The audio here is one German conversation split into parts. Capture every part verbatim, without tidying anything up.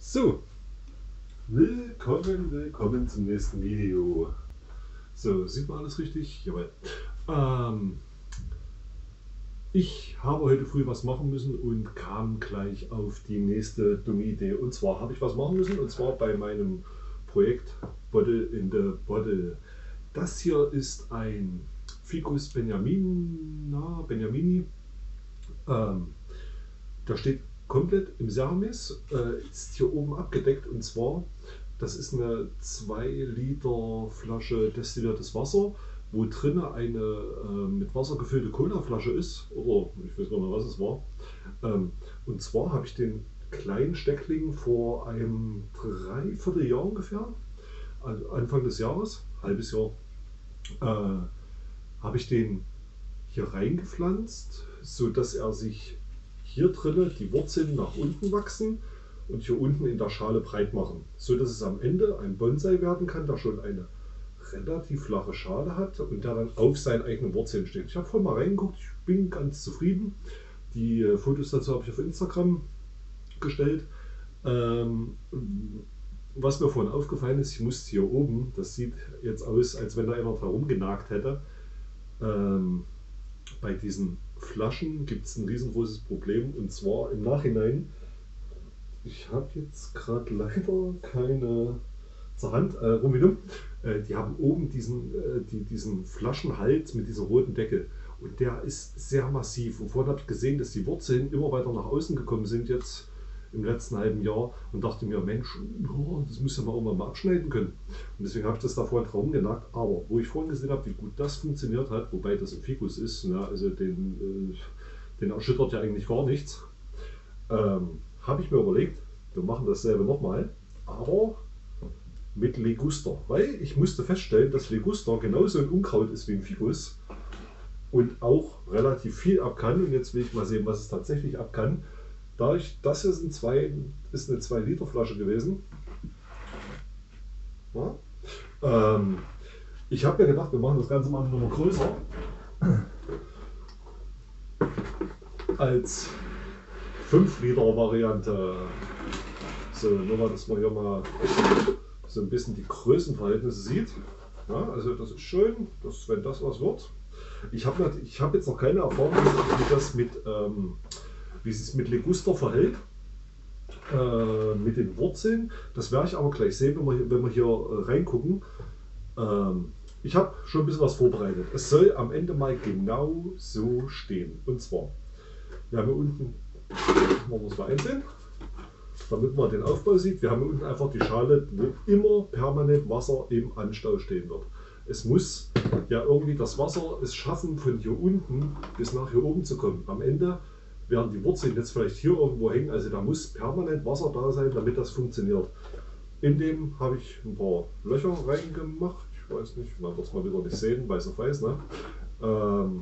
So, willkommen, willkommen zum nächsten Video. So, sieht man alles richtig? Jawohl. Ähm, ich habe heute früh was machen müssen und kam gleich auf die nächste dumme Idee. Und zwar habe ich was machen müssen, und zwar bei meinem Projekt Bottle in the Bottle. Das hier ist ein Ficus Benjamina, Benjamini. Ähm, da steht komplett im Ceramis, äh, ist hier oben abgedeckt, und zwar, das ist eine zwei Liter Flasche destilliertes Wasser, wo drin eine äh, mit Wasser gefüllte Colaflasche ist, oder ich weiß gar nicht mehr, was es war. Ähm, und zwar habe ich den kleinen Steckling vor einem Dreivierteljahr ungefähr, also Anfang des Jahres, halbes Jahr, äh, habe ich den hier reingepflanzt, so dass er sich hier drinnen die Wurzeln nach unten wachsen und hier unten in der Schale breit machen, so dass es am Ende ein Bonsai werden kann, der schon eine relativ flache Schale hat und der dann auf seinen eigenen Wurzeln steht. Ich habe vorhin mal reingeguckt, ich bin ganz zufrieden. Die Fotos dazu habe ich auf Instagram gestellt. Ähm, was mir vorhin aufgefallen ist, ich musste hier oben, das sieht jetzt aus, als wenn da einer herum genagt hätte. Ähm, bei diesen Flaschen gibt es ein riesengroßes Problem, und zwar im Nachhinein. Ich habe jetzt gerade leider keine zur Hand, äh, rum wie dumm. Äh, die haben oben diesen, äh, die, diesen Flaschenhals mit diesem roten Deckel, und der ist sehr massiv. Und vorhin habe ich gesehen, dass die Wurzeln immer weiter nach außen gekommen sind jetzt im letzten halben Jahr, und dachte mir, Mensch, oh, das müsste man irgendwann mal abschneiden können. Und deswegen habe ich das da vorhin drauf genagt. Aber wo ich vorhin gesehen habe, wie gut das funktioniert hat, wobei das ein Ficus ist, ne, also den, äh, den erschüttert ja eigentlich gar nichts, ähm, habe ich mir überlegt, wir machen dasselbe nochmal, aber mit Liguster. Weil ich musste feststellen, dass Liguster genauso ein Unkraut ist wie ein Ficus und auch relativ viel ab kann. Und jetzt will ich mal sehen, was es tatsächlich ab kann. Dadurch, das hier sind zwei, ist eine zwei Liter Flasche gewesen. Ja. Ähm, ich habe mir gedacht, wir machen das Ganze mal noch größer als fünf Liter Variante. So, nur mal, dass man hier mal so ein bisschen die Größenverhältnisse sieht. Ja, also das ist schön, dass, wenn das was wird. Ich habe ich hab jetzt noch keine Erfahrung, wie das mit ähm, wie es sich mit Liguster verhält, äh, mit den Wurzeln. Das werde ich aber gleich sehen, wenn wir, wenn wir hier äh, reingucken. Ähm, ich habe schon ein bisschen was vorbereitet. Es soll am Ende mal genau so stehen. Und zwar, wir haben hier unten, wollen wir es mal einsehen, damit man den Aufbau sieht, wir haben hier unten einfach die Schale, wo immer permanent Wasser im Anstau stehen wird. Es muss ja irgendwie das Wasser es schaffen, von hier unten bis nach hier oben zu kommen. Am Ende werden die Wurzeln jetzt vielleicht hier irgendwo hängen, also da muss permanent Wasser da sein, damit das funktioniert. In dem habe ich ein paar Löcher reingemacht, ich weiß nicht, man wird es mal wieder nicht sehen, weiß auf weiß. Ne? Ähm,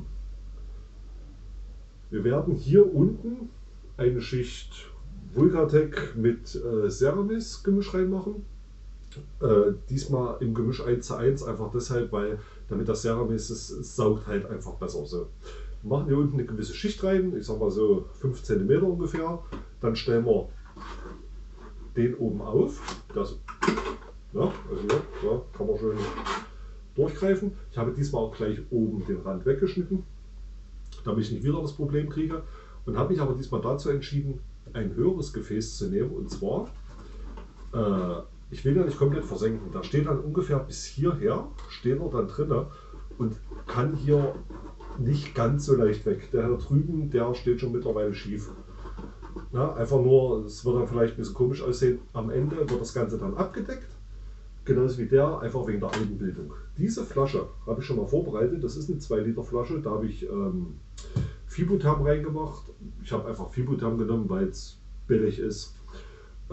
wir werden hier unten eine Schicht Vulkatec mit äh, Ceramis Gemisch reinmachen. Äh, diesmal im Gemisch eins zu eins, einfach deshalb, weil damit das Ceramis, es, es saugt halt einfach besser. So. Wir machen hier unten eine gewisse Schicht rein, ich sag mal so fünf Zentimeter ungefähr. Dann stellen wir den oben auf. Das, ja, also ja, ja, kann man schön durchgreifen. Ich habe diesmal auch gleich oben den Rand weggeschnitten, damit ich nicht wieder das Problem kriege. Und habe mich aber diesmal dazu entschieden, ein höheres Gefäß zu nehmen. Und zwar, äh, ich will ja nicht komplett versenken. Da steht dann ungefähr bis hierher, steht er dann drin und kann hier nicht ganz so leicht weg. Der hier drüben, der steht schon mittlerweile schief. Ja, einfach nur, es wird dann vielleicht ein bisschen komisch aussehen. Am Ende wird das Ganze dann abgedeckt, genauso wie der, einfach wegen der Algenbildung. Diese Flasche habe ich schon mal vorbereitet. Das ist eine zwei Liter Flasche. Da habe ich ähm, Fibutam reingemacht. Ich habe einfach Fibutam genommen, weil es billig ist. Äh,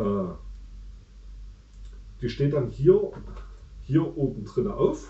die steht dann hier, hier oben drin auf.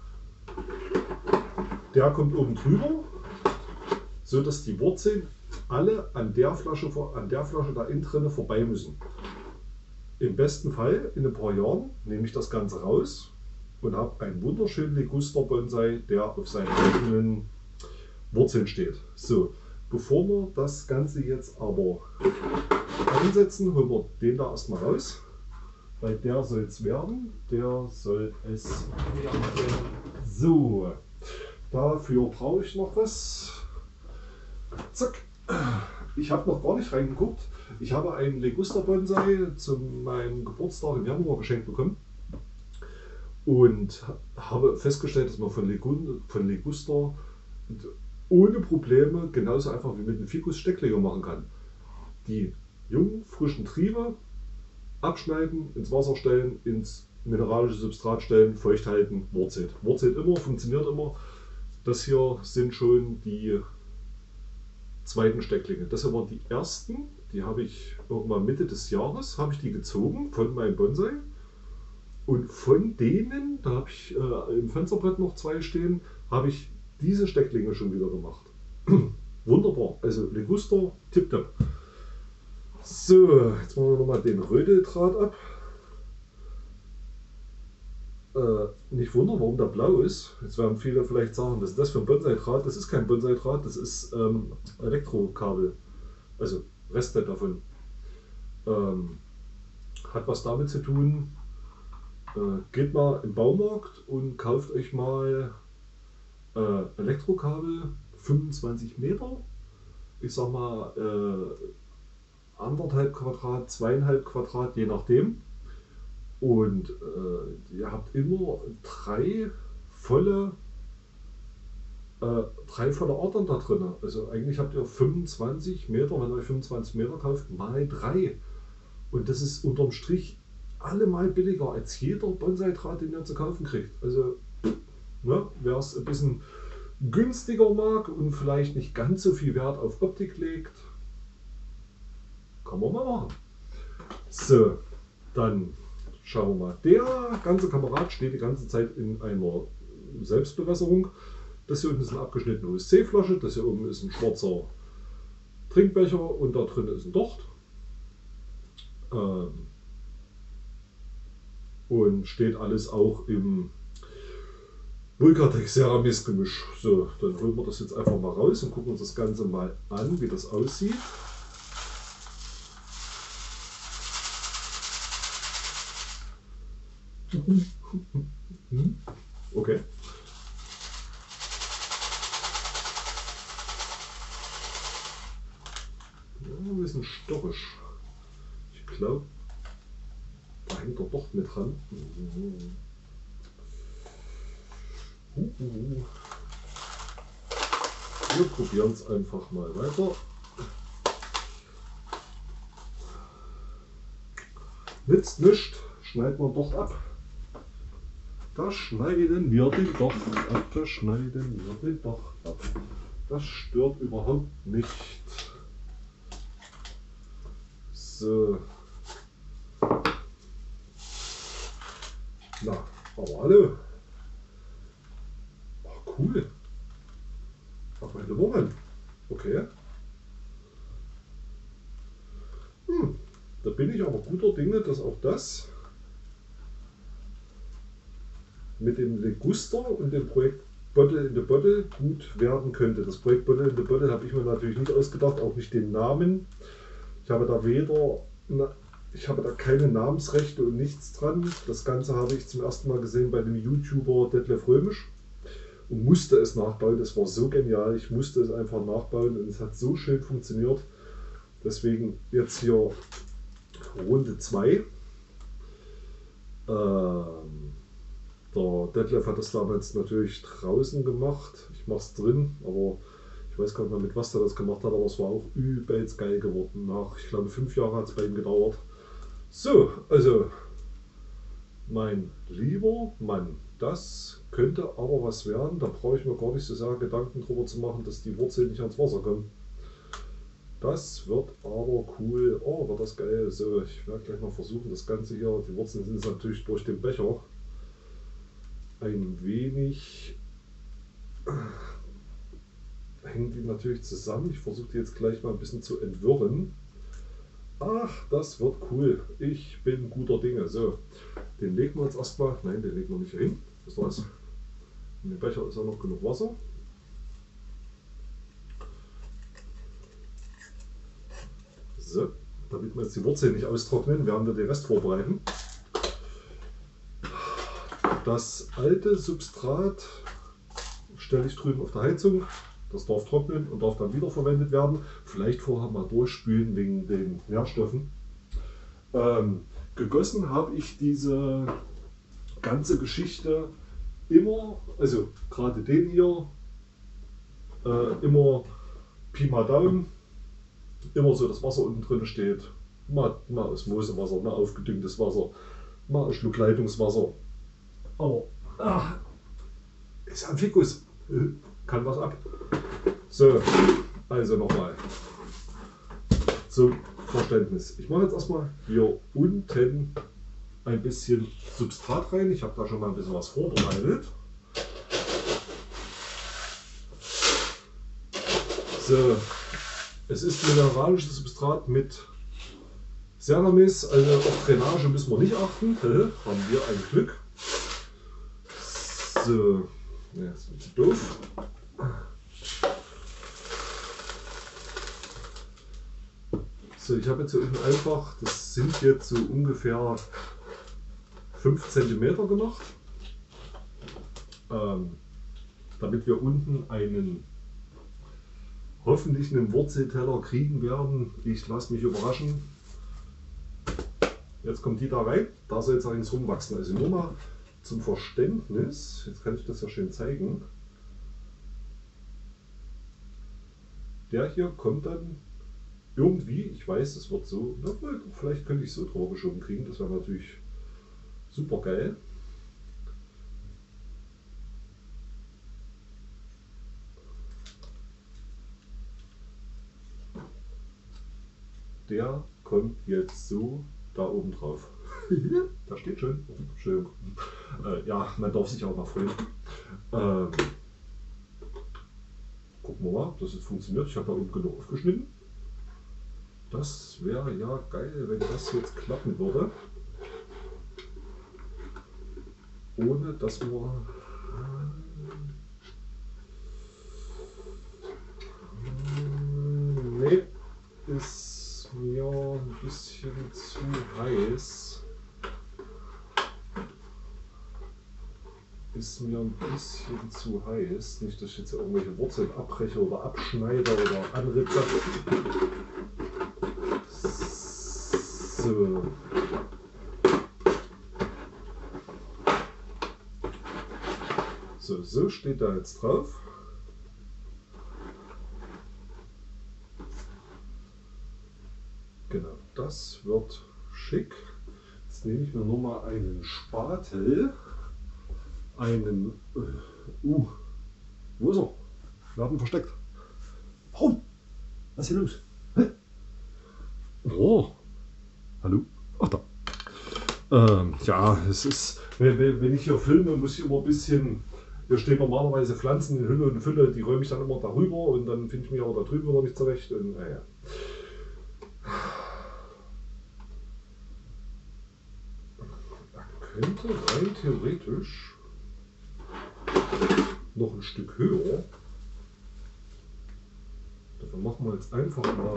Der kommt oben drüber, so dass die Wurzeln alle an der Flasche, an der Flasche da innen drin vorbei müssen. Im besten Fall in ein paar Jahren nehme ich das Ganze raus und habe einen wunderschönen Liguster Bonsai, der auf seinen eigenen Wurzeln steht. So, Bevor wir das Ganze jetzt aber einsetzen, holen wir den da erstmal raus. Weil der soll es werden. Der soll es werden. So, dafür brauche ich noch was. Zack. Ich habe noch gar nicht reingeguckt. Ich habe einen Liguster Bonsai zu meinem Geburtstag im Januar geschenkt bekommen. Und habe festgestellt, dass man von, Legun, von Liguster ohne Probleme genauso einfach wie mit einem Ficus Stecklinge machen kann. Die jungen, frischen Triebe abschneiden, ins Wasser stellen, ins mineralische Substrat stellen, feucht halten, wurzelt. Wurzelt immer, funktioniert immer. Das hier sind schon die zweiten Stecklinge. Das sind aber die ersten, die habe ich irgendwann Mitte des Jahres, habe ich die gezogen von meinem Bonsai. Und von denen, da habe ich äh, im Fensterbrett noch zwei stehen, habe ich diese Stecklinge schon wieder gemacht. Wunderbar, also Liguster, tipptopp. So, jetzt machen wir nochmal den Rödeldraht ab. Äh, nicht wundern, warum der blau ist. Jetzt werden viele vielleicht sagen, was ist das für ein Bonsai-Draht? Das ist kein Bonsai-Draht, das ist ähm, Elektrokabel. Also Reste davon. Ähm, hat was damit zu tun. Äh, geht mal im Baumarkt und kauft euch mal äh, Elektrokabel, fünfundzwanzig Meter. Ich sag mal äh, anderthalb Quadrat, zweieinhalb Quadrat, je nachdem. Und äh, ihr habt immer drei volle, äh, drei volle Adern da drin. Also eigentlich habt ihr fünfundzwanzig Meter, wenn ihr euch fünfundzwanzig Meter kauft, mal drei. Und das ist unterm Strich allemal billiger als jeder Bonsai-Draht, den ihr zu kaufen kriegt. Also, ne, wer es ein bisschen günstiger mag und vielleicht nicht ganz so viel Wert auf Optik legt, kann man mal machen. So, dann schauen wir mal. Der ganze Kamerad steht die ganze Zeit in einer Selbstbewässerung. Das hier unten ist eine abgeschnittene U S C-Flasche, das hier oben ist ein schwarzer Trinkbecher und da drin ist ein Docht. Ähm, und steht alles auch im Vulcatex Ceramis Gemisch. So, dann holen wir das jetzt einfach mal raus und gucken uns das Ganze mal an, wie das aussieht. Okay. Ja, ein bisschen störrisch. Ich glaube, da hängt er doch mit dran. Uh, uh. Wir probieren es einfach mal weiter. Nützt nichts, schneiden wir doch ab. Da schneiden wir den Docht ab, da schneiden wir den Docht ab. Das stört überhaupt nicht. So. Na, aber hallo. Ach, cool. Ach, meine Woman. Okay. Hm, da bin ich aber guter Dinge, dass auch das mit dem Liguster und dem Projekt Bottle in the Bottle gut werden könnte. Das Projekt Bottle in the Bottle habe ich mir natürlich nicht ausgedacht, auch nicht den Namen. Ich habe da weder, ich habe da keine Namensrechte und nichts dran. Das Ganze habe ich zum ersten Mal gesehen bei dem YouTuber Detlef Römisch und musste es nachbauen. Das war so genial, ich musste es einfach nachbauen und es hat so schön funktioniert. Deswegen jetzt hier Runde zwei. Ähm, Der Detlef hat das damals natürlich draußen gemacht. Ich mache es drin, aber ich weiß gar nicht mehr, mit was er das gemacht hat, aber es war auch übelst geil geworden. Nach, ich glaube, fünf Jahre hat es bei ihm gedauert. So, also, mein lieber Mann, das könnte aber was werden. Da brauche ich mir gar nicht so sehr Gedanken drüber zu machen, dass die Wurzeln nicht ans Wasser kommen. Das wird aber cool. Oh, wird das geil. So, ich werde gleich mal versuchen, das Ganze hier, die Wurzeln sind natürlich durch den Becher ein wenig, hängen die natürlich zusammen. Ich versuche die jetzt gleich mal ein bisschen zu entwirren. Ach, das wird cool. Ich bin guter Dinge. So, den legen wir jetzt erstmal. Nein, den legen wir nicht hin. Das war's. In dem Becher ist auch noch genug Wasser. So, damit wir jetzt die Wurzeln nicht austrocknen, werden wir den Rest vorbereiten. Das alte Substrat stelle ich drüben auf der Heizung. Das darf trocknen und darf dann wiederverwendet werden. Vielleicht vorher mal durchspülen wegen den Nährstoffen. Ähm, gegossen habe ich diese ganze Geschichte immer, also gerade den hier, äh, immer Pi mal Daumen, immer so das Wasser unten drin steht. Mal, mal Osmosewasser, mal aufgedüngtes Wasser, mal ein Schluck Leitungswasser. Aber ah, ist ein Fikus, kann was ab. So, also nochmal zum Verständnis. Ich mache jetzt erstmal hier unten ein bisschen Substrat rein. Ich habe da schon mal ein bisschen was vorbereitet. So, es ist mineralisches Substrat mit Ceramis, also auf Drainage müssen wir nicht achten. Haben wir ein Glück. So, ja, das ist doof. So, ich habe jetzt hier unten einfach, das sind jetzt so ungefähr fünf Zentimeter gemacht, ähm, damit wir unten einen hoffentlich einen Wurzelteller kriegen werden. Ich lasse mich überraschen. Jetzt kommt die da rein, da soll jetzt eins rumwachsen. Also nur mal zum Verständnis, jetzt kann ich das ja schön zeigen. Der hier kommt dann irgendwie, ich weiß, es wird so, na, vielleicht könnte ich es so drüber geschoben kriegen, das wäre natürlich super geil. Der kommt jetzt so da oben drauf. Da steht schön. Schön. Äh, ja, man darf sich auch mal freuen. Ähm, gucken wir mal, ob das jetzt funktioniert. Ich habe da oben genug aufgeschnitten. Das wäre ja geil, wenn das jetzt klappen würde. Ohne dass wir... Nee, ist mir ein bisschen zu heiß. Ist mir ein bisschen zu heiß. Nicht, dass ich jetzt irgendwelche Wurzeln abbreche oder abschneide oder anritze. So. So, so steht da jetzt drauf. Genau, das wird schick. Jetzt nehme ich mir nur mal einen Spatel. Einen. Uh, uh, wo ist er? Wir haben ihn versteckt. Warum? Was ist hier los? Hä? Oh, hallo? Ach da. Ähm, ja, es ist, wenn ich hier filme, muss ich immer ein bisschen. Hier stehen normalerweise Pflanzen in Hülle und Fülle, die räume ich dann immer darüber und dann finde ich mich aber da drüben wieder nicht zurecht. Und, naja. Da könnte rein theoretisch noch ein Stück höher. Dafür machen wir jetzt einfach mal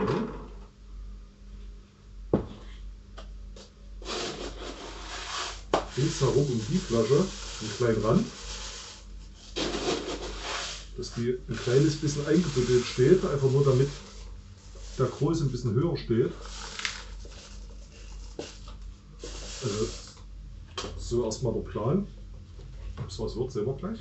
ringsherum um die Flasche einen kleinen Rand, dass die ein kleines bisschen eingebuddelt steht, einfach nur damit der Große ein bisschen höher steht. Also so erstmal der Plan. Ob es was wird, sehen wir gleich.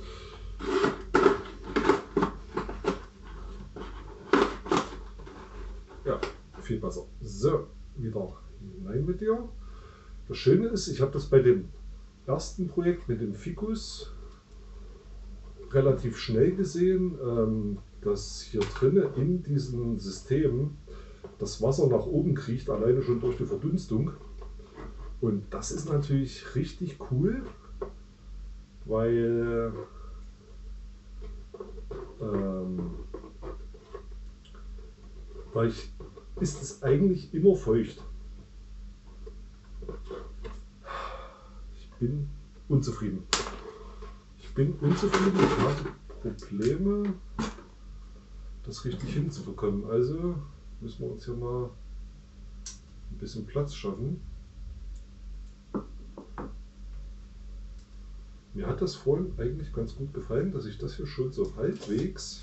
Ja, viel besser. So, wieder hinein mit dir. Das Schöne ist, ich habe das bei dem ersten Projekt mit dem Ficus relativ schnell gesehen, ähm, dass hier drinnen in diesem System das Wasser nach oben kriecht, alleine schon durch die Verdunstung. Und das ist natürlich richtig cool, weil ähm, weil ich, ist es eigentlich immer feucht. Ich bin unzufrieden. Ich bin unzufrieden, ich habe Probleme, das richtig hinzubekommen. Also müssen wir uns hier mal ein bisschen Platz schaffen. Mir hat das vorhin eigentlich ganz gut gefallen, dass ich das hier schon so halbwegs,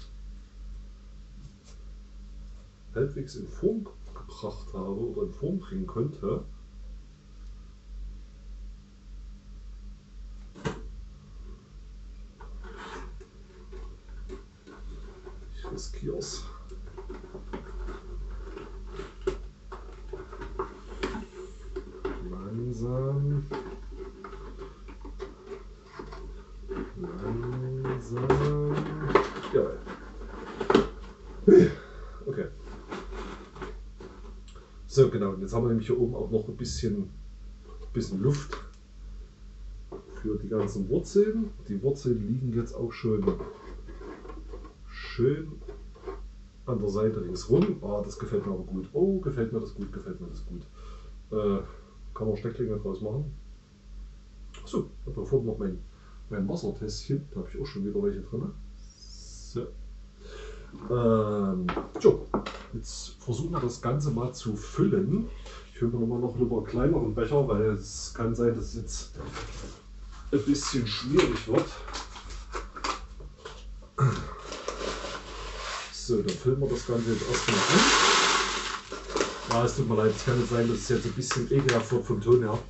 halbwegs in Form gebracht habe oder in Form bringen konnte. Ich riskiere es. Langsam. Langsam. Ja. Okay. So, genau. Jetzt haben wir nämlich hier oben auch noch ein bisschen, bisschen Luft für die ganzen Wurzeln. Die Wurzeln liegen jetzt auch schon schön an der Seite ringsrum. Ah, das gefällt mir aber gut. Oh, gefällt mir das gut, gefällt mir das gut. Äh, kann man Stecklinge draus machen. Achso, bevor noch mein, mein Wassertässchen, da habe ich auch schon wieder welche drin. So. Ähm, so, jetzt versuchen wir das Ganze mal zu füllen. Ich hole mir nochmal noch lieber einen kleineren Becher, weil es kann sein, dass es jetzt ein bisschen schwierig wird. So, dann füllen wir das Ganze jetzt erstmal an. Ah, es tut mir leid, es kann jetzt sein, dass es jetzt ein bisschen ekelhaft wird vom Ton her.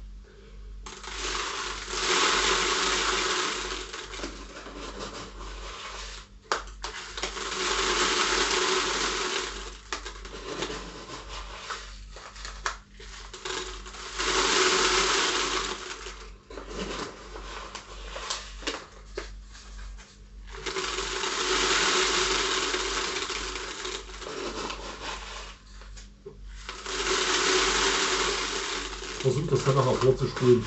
Versucht das dann nachher vorzuspulen.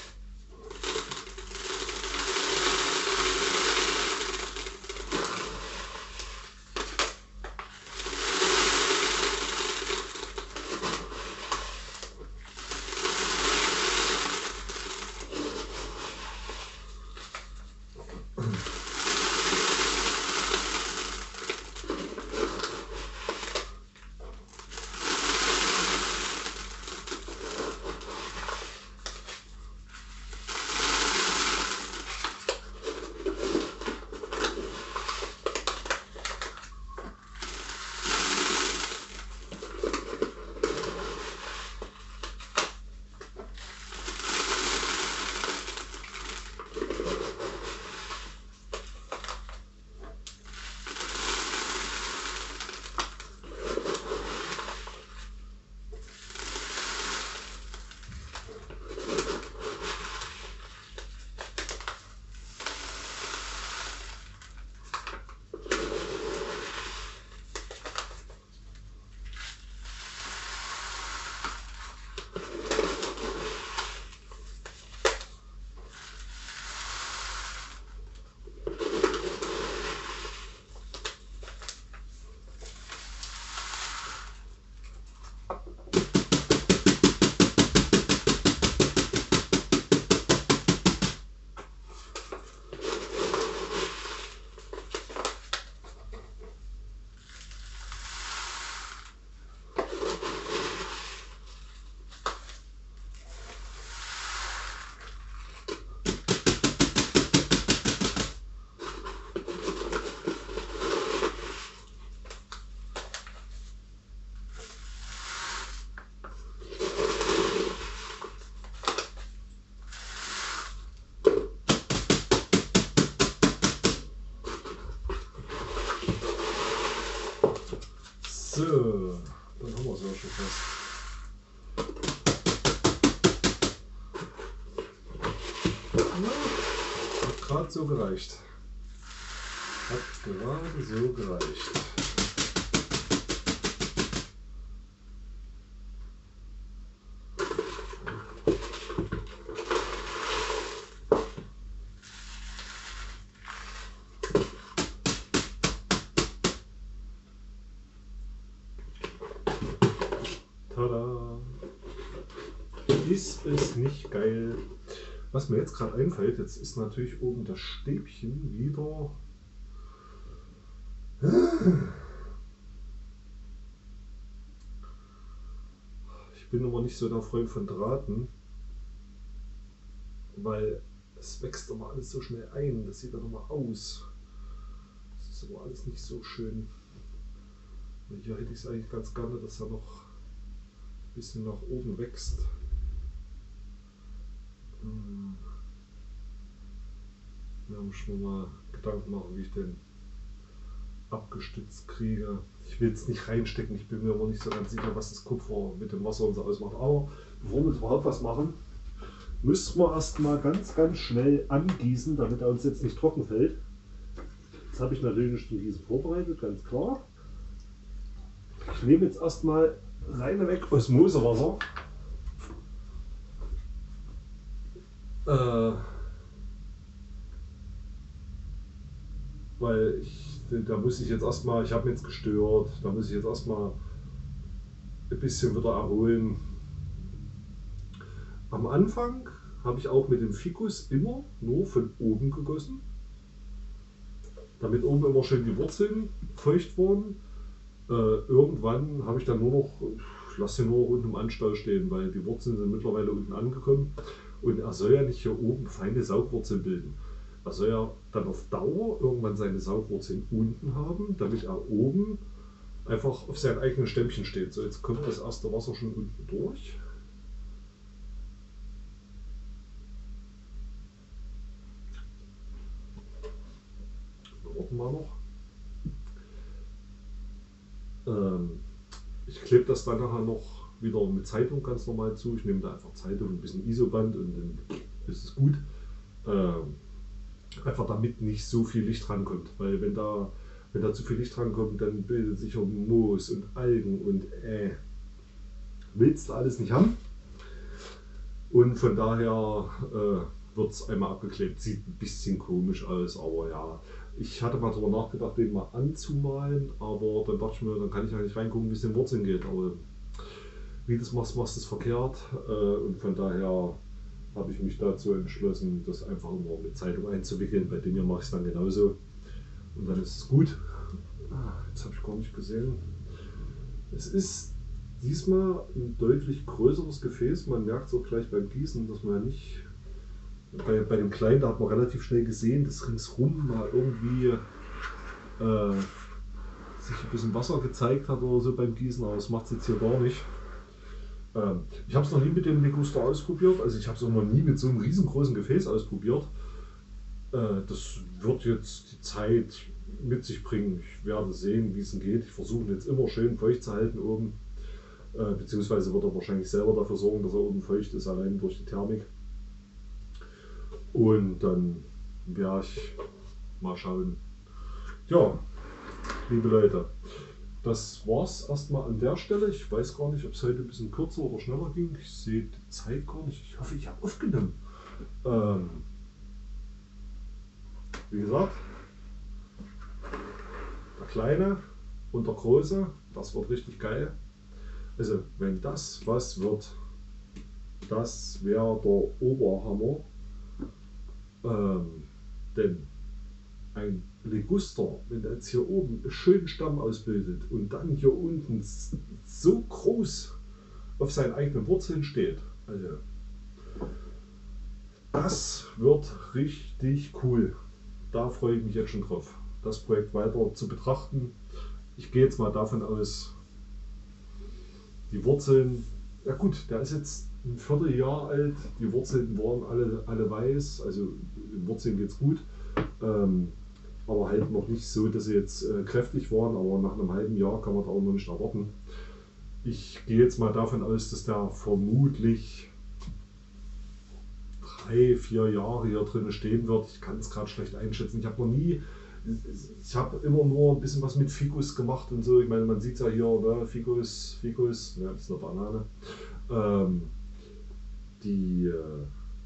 So, dann haben wir es ja schon fast. Ja, hat gerade so gereicht. Hat gerade so gereicht. Tada! Ist es nicht geil? Was mir jetzt gerade einfällt, jetzt ist natürlich oben das Stäbchen wieder. Ich Ich bin immer nicht so der Freund von Drahten, weil es wächst immer alles so schnell ein. Das sieht dann immer aus. Das ist aber alles nicht so schön. Und hier hätte ich es eigentlich ganz gerne, dass er noch ein bisschen nach oben wächst. Hm. Da muss ich mir mal Gedanken machen, wie ich den abgestützt kriege. Ich will es nicht reinstecken, ich bin mir aber nicht so ganz sicher, was das Kupfer mit dem Wasser und so ausmacht. Aber bevor wir überhaupt was machen, müssen wir erstmal ganz, ganz schnell angießen, damit er uns jetzt nicht trocken fällt. Jetzt habe ich natürlich den Gießen vorbereitet, ganz klar. Ich nehme jetzt erstmal reine weg Osmosewasser. Äh, weil ich, da muss ich jetzt erstmal, ich habe mich jetzt gestört, da muss ich jetzt erstmal ein bisschen wieder erholen. Am Anfang habe ich auch mit dem Ficus immer nur von oben gegossen, damit oben immer schön die Wurzeln feucht wurden. Äh, irgendwann habe ich dann nur noch, ich lasse ihn nur unten im Anstall stehen, weil die Wurzeln sind mittlerweile unten angekommen und er soll ja nicht hier oben feine Saugwurzeln bilden. Er soll ja dann auf Dauer irgendwann seine Saugwurzeln unten haben, damit er oben einfach auf seinen eigenen Stämmchen steht. So, jetzt kommt das erste Wasser schon unten durch. Warten wir noch. Ähm, ich klebe das dann nachher noch wieder mit Zeitung ganz normal zu. Ich nehme da einfach Zeitung, ein bisschen Isoband und dann ist es gut. Ähm, einfach damit nicht so viel Licht rankommt, weil wenn da, wenn da zu viel Licht rankommt, dann bildet sich auch Moos und Algen und äh, willst du alles nicht haben. Und von daher äh, wird es einmal abgeklebt. Sieht ein bisschen komisch aus, aber ja. Ich hatte mal darüber nachgedacht, den mal anzumalen, aber dann dachte ich mir, dann kann ich ja nicht reingucken, wie es den Wurzeln geht. Aber wie du das machst, machst du es verkehrt. Äh, und von daher habe ich mich dazu entschlossen, das einfach immer mit Zeitung einzuwickeln. Bei dem hier mache ich es dann genauso. Und dann ist es gut. Jetzt habe ich gar nicht gesehen. Es ist diesmal ein deutlich größeres Gefäß. Man merkt es auch gleich beim Gießen, dass man nicht. Bei, bei dem Kleinen, da hat man relativ schnell gesehen, dass ringsrum mal irgendwie äh, sich ein bisschen Wasser gezeigt hat oder so beim Gießen, aber das macht es jetzt hier gar nicht. Ähm, ich habe es noch nie mit dem Liguster ausprobiert, also ich habe es auch noch nie mit so einem riesengroßen Gefäß ausprobiert. Äh, das wird jetzt die Zeit mit sich bringen. Ich werde sehen, wie es geht. Ich versuche ihn jetzt immer schön feucht zu halten oben, äh, beziehungsweise wird er wahrscheinlich selber dafür sorgen, dass er oben feucht ist, allein durch die Thermik. Und dann werde ich mal schauen. Ja, liebe Leute, das war's erstmal an der Stelle. Ich weiß gar nicht, ob es heute ein bisschen kürzer oder schneller ging. Ich sehe die Zeit gar nicht. Ich hoffe, ich habe aufgenommen. Ähm, wie gesagt, der Kleine und der Große, das wird richtig geil. Also, wenn das was wird, das wäre der Oberhammer. Ähm, denn ein Liguster, wenn der jetzt hier oben einen schönen Stamm ausbildet und dann hier unten so groß auf seinen eigenen Wurzeln steht, also das wird richtig cool. Da freue ich mich jetzt schon drauf, das Projekt weiter zu betrachten. Ich gehe jetzt mal davon aus, die Wurzeln, ja gut, der ist jetzt ein Vierteljahr alt, die Wurzeln waren alle, alle weiß, also den Wurzeln geht es gut, ähm, aber halt noch nicht so, dass sie jetzt äh, kräftig waren, aber nach einem halben Jahr kann man da auch noch nicht erwarten. Ich gehe jetzt mal davon aus, dass der vermutlich drei, vier Jahre hier drin stehen wird. Ich kann es gerade schlecht einschätzen. Ich habe noch nie, ich habe immer nur ein bisschen was mit Ficus gemacht und so. Ich meine, man sieht es ja hier, ne? Ficus, Ficus, ja, das ist eine Banane. Ähm, die, äh,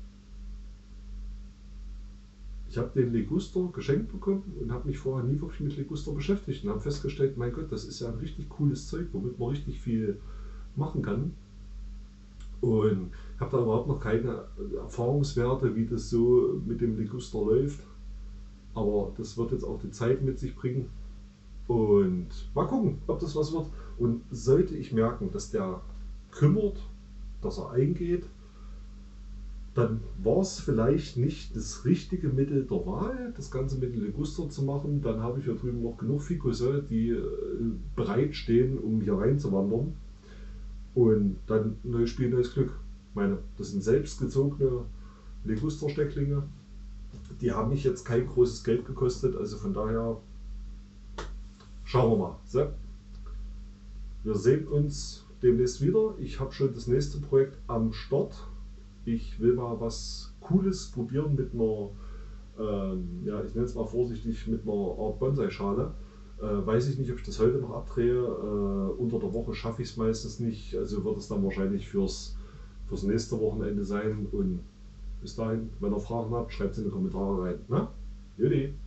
ich habe den Liguster geschenkt bekommen und habe mich vorher nie wirklich mit Liguster beschäftigt und habe festgestellt, mein Gott, das ist ja ein richtig cooles Zeug, womit man richtig viel machen kann. Und habe da überhaupt noch keine Erfahrungswerte, wie das so mit dem Liguster läuft. Aber das wird jetzt auch die Zeit mit sich bringen. Und mal gucken, ob das was wird. Und sollte ich merken, dass der kümmert dass er eingeht, dann war es vielleicht nicht das richtige Mittel der Wahl, das Ganze mit dem Liguster zu machen. Dann habe ich hier drüben noch genug Fikusse, die äh, bereit stehen, um hier reinzuwandern. Und dann neues Spiel, neues Glück. Ich meine, das sind selbstgezogene Liguster-Stecklinge. Die haben mich jetzt kein großes Geld gekostet, also von daher schauen wir mal. So. Wir sehen uns demnächst wieder. Ich habe schon das nächste Projekt am Start. Ich will mal was Cooles probieren mit einer, ähm, ja, ich nenne es mal vorsichtig, mit einer Art Bonsai-Schale. Äh, weiß ich nicht, ob ich das heute noch abdrehe. Äh, unter der Woche schaffe ich es meistens nicht, also wird es dann wahrscheinlich fürs, fürs nächste Wochenende sein. Und bis dahin, wenn ihr Fragen habt, schreibt sie in die Kommentare rein. Na? Judy.